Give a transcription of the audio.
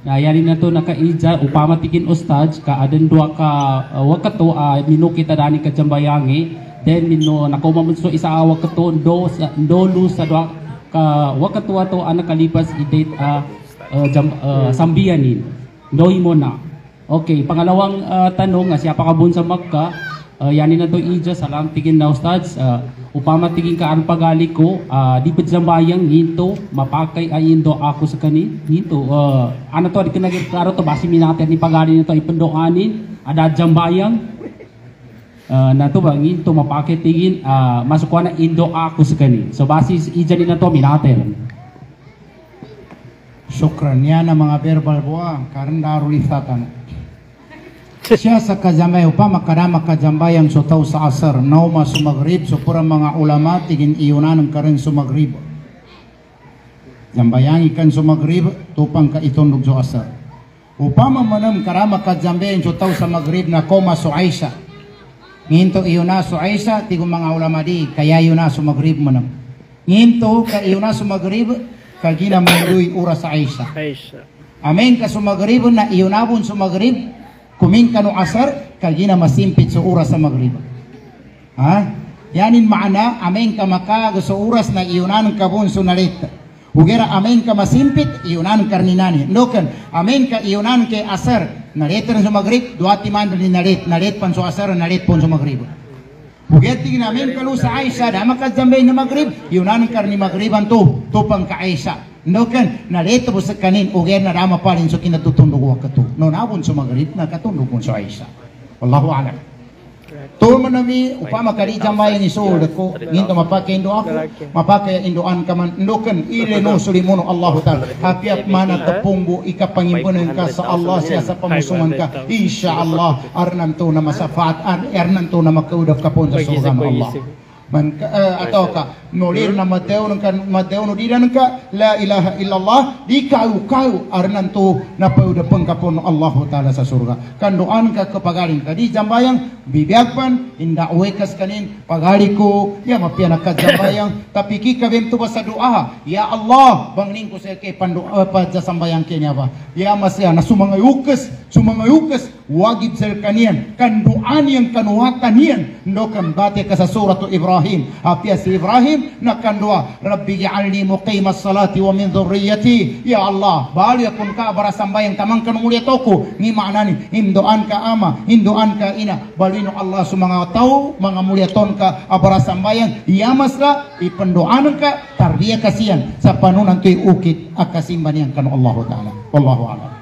Na yani na to nakaija upama tikin ustad ka aden dua ka wakato mino kita dani ka jambayangi then mino nakomamso isa wakato ndolu sa dua ka wakato ato anak kalipas idate sambianin doi mo na. Okay, pangalawang tanong siapa kabun sa Makkah yani na to ija salam tikin na ustads upama tiging kaan pagali ko di pajambayang hinto mapakai ayindo ako sa kanin hinto ano to di kinagkaro to basi minater ni pagali nito ipendoanin ada jambayang na to bang hinto mapakai tigin masuk ko na indo ako sa kanin so basi ija na to minater. Syukran yan ang mga verbal buwa karena rulifatan siya sa kajambay upama kadama kajambay ang sutaw sa asar nauma sumagrib so pura mga ulama tigin iyunan ng karin sumagrib jambayang ikan sumagrib tupang ka itundog so asar upama manam kadama kajambay ang sutaw sa magrib na koma so Aisha nginto iyuna so Aisha tigong mga ulama di kaya iyuna sumagrib manam nginto ka iyuna sumagrib kagina manduy ura sa Aisha amen ka sumagrib na iyunabon sumagrib kuming kanu asar kagina masimpit sa oras sa magrib. Ha? Yanin maana amen ka maka sa oras na iunan kabun sunalit. Ugera amen ka masimpit iunan karninani. Noken amen ka iunan ke asar nalit sa magrib duati man ni nalit pan so asar nalit pon sa magrib. Ugeti na amen kalu sa Aisha da makadzambay na magrib iunan karni magriban to tupang ka Aisha. No kan narito po sa kanin uger na rama pa rin so kinatutundog wakato no nabon sa magrib na katundog mo sa Aisha wallahu a'lam to man nami upama kali jambayan ni sul ko nginto mapake indo ako mapake indoan ka man ndoken ile no sulimuno Allah taala hapiap mana tepungbu ikapangimpunan ka sa Allah siya sa pamusungan ka insyaallah arnan to na masafaat arnan to na makaudap ka pon sa surga Allah man atau ka nulir na Mateo no didan ka la ilaha illallah di kau arnan tu na pauda pengkapon Allah taala sa surga kan doan ka kapagaling ka di jambayang bibiagpan inda uwekas kanin pagali ko ya mapiana ka jambayang tapi ki kabem tu basa doa ya Allah bangning ko sa kay pandu pa sambayang kenya ba ya masya na sumangayukas wajib sa kanian kan doan yang kanuatan yan ndokan bate ka sa suratu Ibrahim apia si Ibrahim nakan doa Rabbi ja'alni muqimas salati wa min dhurriyyati ya Allah bali akun ka bara sambayang tamang kan mulia toko ni maknani hindoan ka ama hindoan ka ina balino Allah sumanga tau mga mulia ton ka abara sambayang ya masla ipendoan ka tarbiya kasihan sa panunan tu ukit akasimban yang kan Allah taala wallahu a'lam.